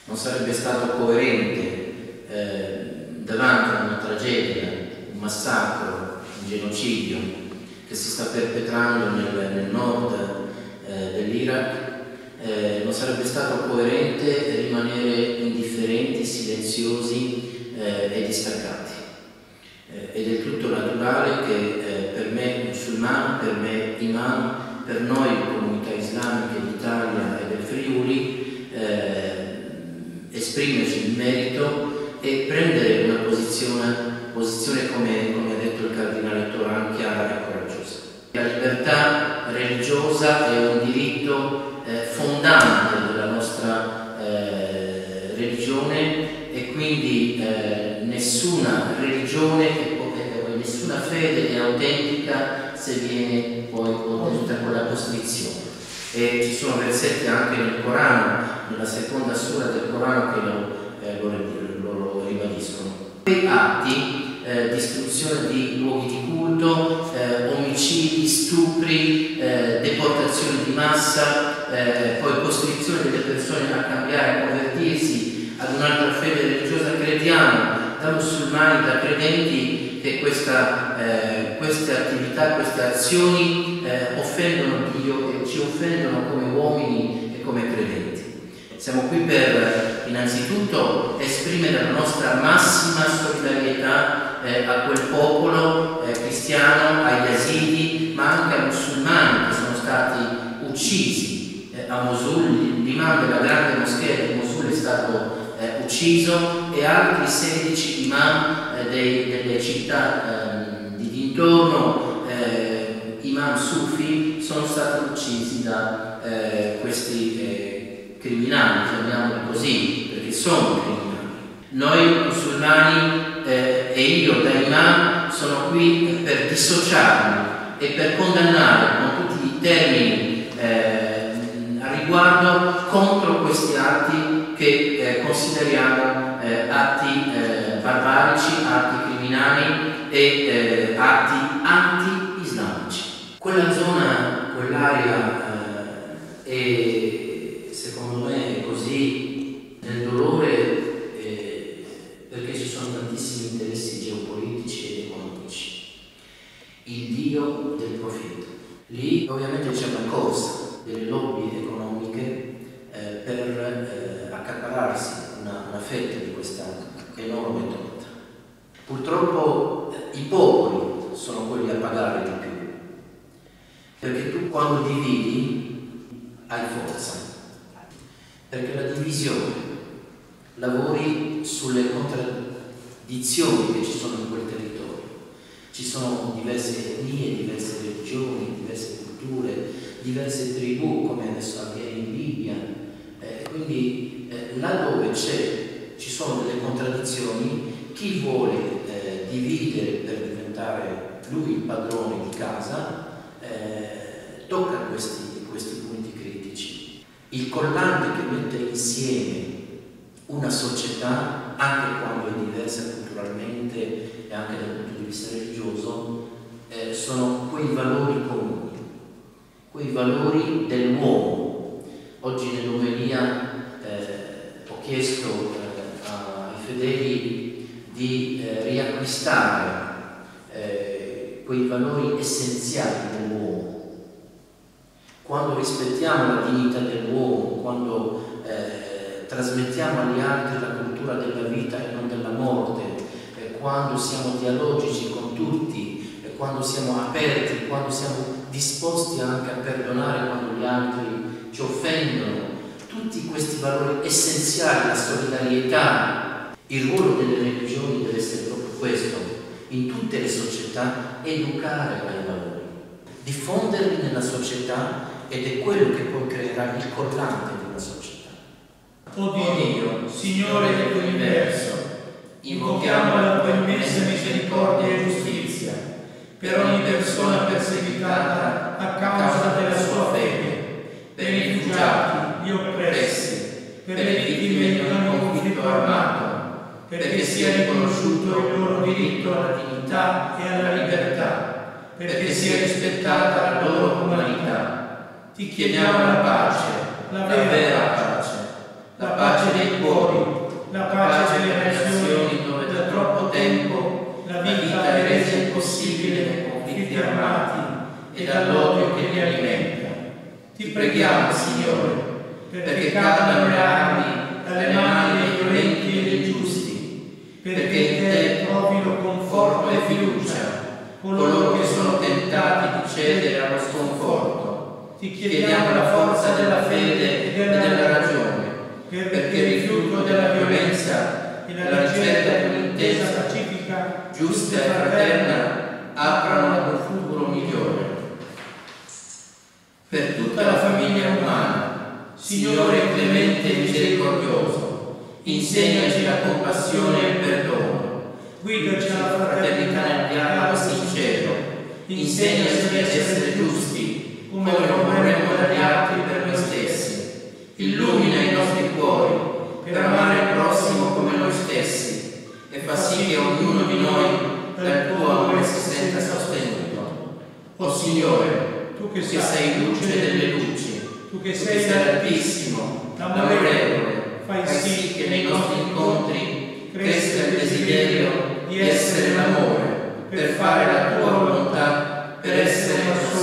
non sarebbe stato coerente davanti a una tragedia, un massacro, un genocidio che si sta perpetrando nel nord dell'Iraq, non sarebbe stato coerente rimanere indifferenti, silenziosi e distaccati. Ed è tutto naturale che per me musulmano, per me imam, per noi comunità islamiche d'Italia e del Friuli, esprimerci in merito e prendere una posizione come ha detto il cardinale Toran, chiara e coraggiosa. La libertà religiosa è un diritto fondante della nostra religione, e quindi nessuna religione e nessuna fede è autentica se viene poi ottenuta con la costrizione. E ci sono versetti anche nel Corano, nella seconda sura del Corano, che lo ribadiscono. Quei atti, distruzione di luoghi di culto, omicidi, stupri, deportazioni di massa, poi costrizione delle persone a cambiare, a convertirsi ad un'altra fede religiosa. Crediamo da musulmani, da credenti, che queste attività, queste azioni offendono Dio e ci offendono come uomini e come credenti. Siamo qui per innanzitutto esprimere la nostra massima solidarietà a quel popolo cristiano, agli yazidi, ma anche ai musulmani che sono stati uccisi a Mosul. L'imam della grande moschea di Mosul è stato ucciso, e altri 16 imam delle città di dintorno, imam sufi, sono stati uccisi da questi criminali, chiamiamoli così, perché sono criminali. Noi musulmani e io da imam sono qui per dissociarmi e per condannare con tutti i termini a riguardo contro questi atti che consideriamo atti barbarici, atti criminali e atti anti-islamici. Quella zona, quell'area è, secondo me, è così nel dolore perché ci sono tantissimi interessi geopolitici ed economici. Il Dio del profeta. Lì ovviamente c'è una corsa delle lobby economiche per accaparrarsi una fetta di questa enorme torta. Purtroppo i popoli sono quelli a pagare di più, perché tu quando dividi hai forza, perché la divisione lavori sulle contraddizioni che ci sono in quel territorio. Ci sono diverse etnie, diverse religioni, diverse culture, diverse tribù, come adesso avviene in Libia. Quindi laddove ci sono delle contraddizioni, chi vuole dividere per diventare lui il padrone di casa tocca questi punti critici. Il collante che mette insieme una società, anche quando è diversa culturalmente e anche dal punto di vista religioso, sono quei valori comuni, quei valori dell'uomo. Oggi nell'omelia ho chiesto ai fedeli di riacquistare quei valori essenziali dell'uomo. Quando rispettiamo la dignità dell'uomo, quando trasmettiamo agli altri la cultura della vita e non della morte, quando siamo dialogici con tutti, quando siamo aperti, quando siamo disposti anche a perdonare quando gli altri ci offendono, tutti questi valori essenziali, la solidarietà. Il ruolo delle religioni deve essere proprio questo, in tutte le società, educare ai valori, diffonderli nella società, ed è quello che poi creerà il collante di una società. O Dio, Signore dell'universo, invochiamo la tua immensa misericordia e giustizia per ogni persona perseguitata a causa della sua fede, per i rifugiati, gli oppressi, per le vittime di ogni conflitto armato, perché sia riconosciuto il loro diritto alla dignità e alla libertà, perché sia rispettata la loro umanità. Ti chiediamo la pace, la vera pace, la pace dei cuori, la pace delle nazioni dove da troppo tempo la vita è resa impossibile dai conflitti armati e dall'odio che li alimenta. Ti preghiamo, Signore, perché cadano le armi dalle mani dei violenti e dei giusti, perché in te trovino conforto e fiducia coloro che sono tentati di cedere allo sconforto. Ti chiediamo la forza della fede e della ragione, perché il rifiuto della violenza e la ricerca di un'intesa pacifica, giusta e fraterna aprano ad un futuro migliore. Per tutta la famiglia umana, Signore clemente e misericordioso, insegnaci la compassione e il perdono. Guidaci alla fraternità nel dialogo sincero, insegnaci ad essere giusti, come lo vorremmo dagli altri per noi stessi. Illumina i nostri cuori per amare il prossimo come noi stessi e fa sì che ognuno di noi dal tuo amore si senta sostenuto. O Signore, tu che sei luce delle luci, tu che sei l'Altissimo, l'amorevole, fai sì che nei nostri incontri cresca il desiderio di essere l'amore, per fare la tua volontà, per essere